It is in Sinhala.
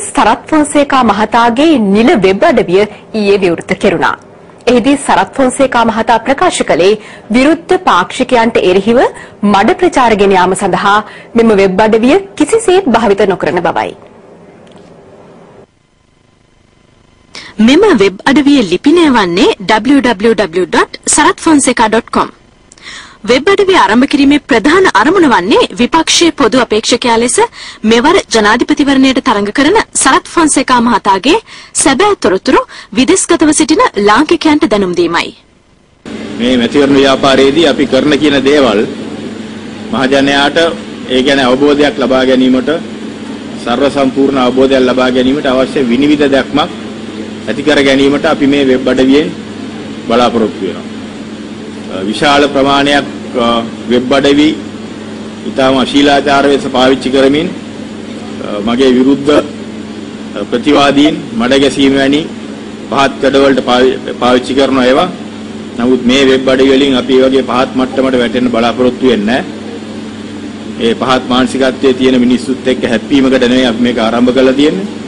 සරත් ෆොන්සේකා මහතාගේ නිල වෙබ් අඩවිය ඊයේ විවෘත කෙරුණා. එහිදී සරත් ෆොන්සේකා මහතා ප්‍රකාශ කළේ විරුද්ධ පාක්ෂිකයන්ට එරෙහිව මඩ ප්‍රචාර ගෙන යාම සඳහා මෙම වෙබ් අඩවිය කිසිසේත් භාවිත නොකරන බවයි. මෙම වෙබ් අඩවිය ලිපිනය වන්නේ www.saratfonseca.com. වෙබ් අඩවිය ආරම්භ කිරීමේ ප්‍රධාන අරමුණ වන්නේ විපක්ෂයේ පොදු අපේක්ෂකයා ලෙස මෙවර ජනාධිපතිවරණයට තරඟ කරන සරත් ෆොන්සේකා මහතාගේ සැබෑ තොරතුරු විදේශගතව සිටින ලාංකිකයන්ට දැනුම් දීමයි. මේ මැතිවරණ ව්‍යාපාරයේදී අපි කරන කියන දේවල් මහජනයාට ඒ කියන්නේ අවබෝධයක් ලබා ගැනීමට සර්ව සම්පූර්ණ අවබෝධයක් ලබා ගැනීමට අවශ්‍ය විනිවිද දැක්මක් ඇති කර ගැනීමට අපි මේ වෙබ් අඩවියෙන් බලාපොරොත්තු වෙනවා. විශාල ප්‍රමාණයක් වෙබ් අඩවි ඊටම ශීලාචාර වෙස පාවිච්චි කරමින් මගේ විරුද්ධ ප්‍රතිවාදීන් මඩ ගැසීම වැනි පහත් කඩවලට පාවිච්චි කරන ඒවා. නමුත් මේ වෙබ් අඩවි වලින් අපි වගේ පහත් මට්ටමට වැටෙන්න බලාපොරොත්තු වෙන්නේ නැහැ. ඒ පහත් මානසිකත්වයේ තියෙන මිනිස්සුත් එක්ක හැප්පීමකට නෙවෙයි අපි මේක ආරම්භ කරලා තියෙන්නේ.